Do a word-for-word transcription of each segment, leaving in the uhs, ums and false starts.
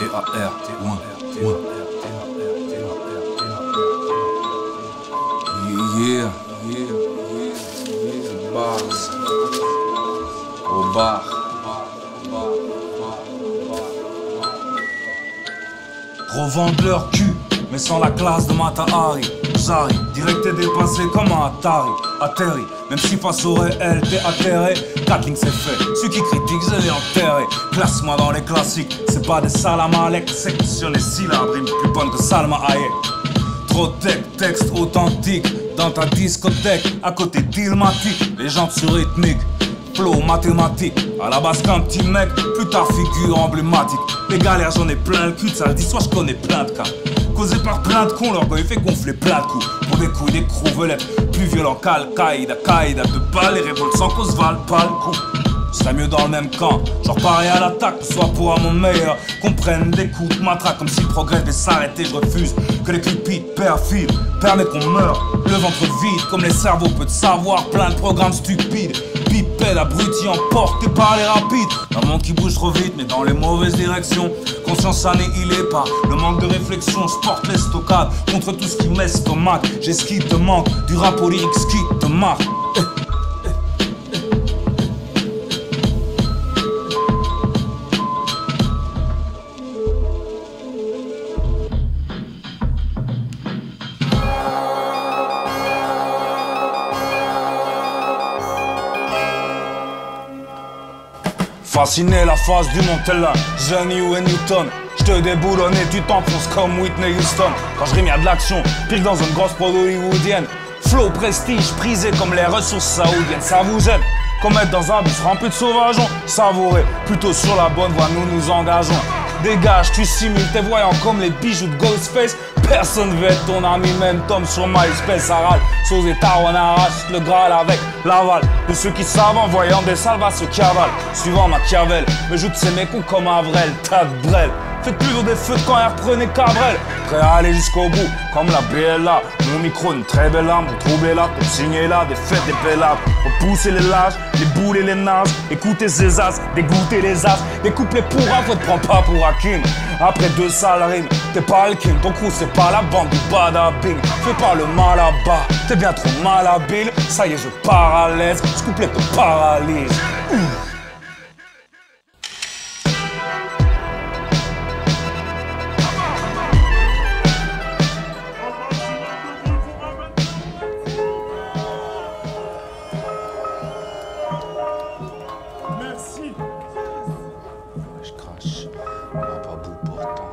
T A R, loin, loin. Yeah, yeah, yeah, yeah. Bars. Au bar. Revendre leur cul, mais sans la classe de Mata Hari. J'arrive, direct et dépassé comme un Atari. Atterri, même si face au réel t'es atterré. Gatling c'est fait, celui qui critique je l'ai enterré. Classe-moi dans les classiques, c'est pas des salam alek. Section les syllabes, rime plus bonne que Salma Hayek. Trop tech, texte authentique dans ta discothèque, à côté d'Ilmatic, les gens sur rythmique. Flow mathématique, à la base qu'un petit mec, plus tard figure emblématique. Les galères j'en ai plein le cul, ça le dit, soit je connais plein de cas. Causé par plein de cons, l'orgueil fait gonfler plein de coups. Pour des couilles, des crouvelettes, plus violents qu'Al-Qaïda, Qaïda de balles, les révoltes sans cause valent pas le coup. Je serais mieux dans le même camp, genre pareil à l'attaque, soit pour un mon meilleur. Qu'on prenne des coups de matraque comme si le progrès devait s'arrêter, je refuse que les cupides perfides permettent qu'on meure. Le ventre vide comme les cerveaux, peu de savoir, plein de programmes stupides. Pipette, abruti, emporté par les rapides. Un monde qui bouge trop vite, mais dans les mauvaises directions. Conscience annihilée par le manque de réflexion. Je porte l'estocade contre tout ce qui m'estomac. J'ai ce qui te manque, du rap au lyrique, ce qui te marque. Fasciné la face du Montella, Johnny ou Newton. J'te déboulonne et tu t'enfonces comme Whitney Houston. Quand je rime y'a de l'action, pire dans une grosse prod hollywoodienne. Flow prestige, prisé comme les ressources saoudiennes. Ça vous gêne, comme être dans un bus rempli de sauvageons. Savourez, plutôt sur la bonne voie, nous nous engageons. Dégage, tu simules tes voyants comme les bijoux de Ghostface. Personne veut être ton ami, même Tom sur MySpace. Aral, sauce et tarouane arrache le Graal avec l'aval de ceux qui savent en voyant des salves à ceux qui avalent. Suivant Machiavel, me joue de ces mécons comme Avrel, tas de brel. Faites toujours des feux de quand elle reprenait Cabrel. Prêt à aller jusqu'au bout, comme la B L A. Mon micro, une très belle arme pour troubler là, pour signer là, des fêtes, des pélables. Pour pousser les lâches, les boules et les nages. Écouter ces as, dégoûter les as. Des couplets pour un, faut te prends pas pour Hakim. Après deux sales rimes, t'es pas le king. Ton crew, c'est pas la bande du badabing. Fais pas le mal à bas, t'es bien trop malhabile. Ça y est, je pars à l'aise, ce couplet te paralyse. Ouh. Merci. Je crache, on va pas bout pourtant.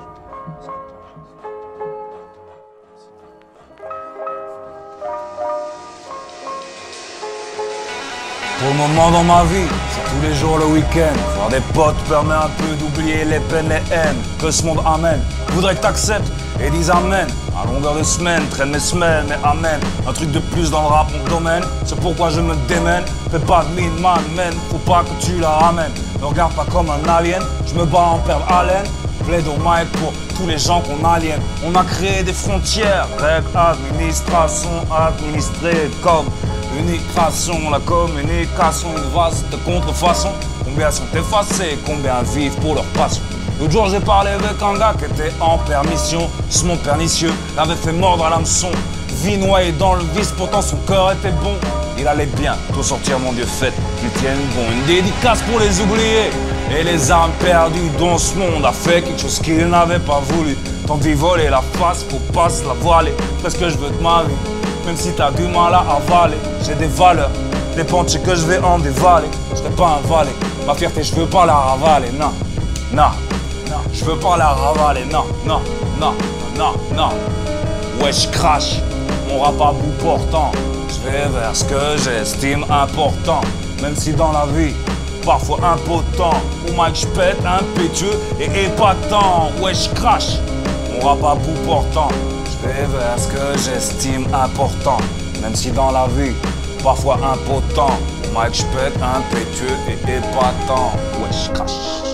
Pour le moment dans ma vie, c'est tous les jours le week-end. Voir des potes permet un peu d'oublier les peines, les haines que ce monde amène. Voudrais que t'acceptes et dis amen. À longueur de semaine, traîne mes semelles, mais amen. Un truc de plus dans le rap, mon domaine. C'est pourquoi je me démène. Fais pas de mine, man, man. Faut pas que tu la ramènes. Ne regarde pas comme un alien. Je me bats en perdre haleine. Plaide au mic pour tous les gens qu'on aliène. On a créé des frontières. Règles, administration, administrée comme unicration. La communication, une vaste contrefaçon. Combien sont effacés, combien vivent pour leur passion. L'autre jour j'ai parlé avec un gars qui était en permission. Ce monde pernicieux l'avait fait mordre à l'hameçon. Vie noyée dans le vice, pourtant son cœur était bon. Il allait bien, tout sortir mon Dieu fait, qu'il tienne bon. Une dédicace pour les oubliés et les âmes perdues dont ce monde a fait quelque chose qu'il n'avait pas voulu. Tant d'y voler la face, faut pas se la voiler. Fais ce que je veux de ma vie, même si t'as du mal à avaler. J'ai des valeurs, des pensées que je vais en dévaler. Je serai pas un valet, ma fierté je veux pas la ravaler, non, non. Non, je veux pas la ravaler, non, non, non, non, non. Ouais, je crache, mon rap à bout portant. Je vais vers ce que j'estime important. Même si dans la vie, parfois impotent. Au mic, je pète, impétueux et épatant. Ouais, je crache, mon rap à bout portant. Je vais vers ce que j'estime important. Même si dans la vie, parfois impotent. Au mic, je pète, impétueux et épatant. Ouais, je crache.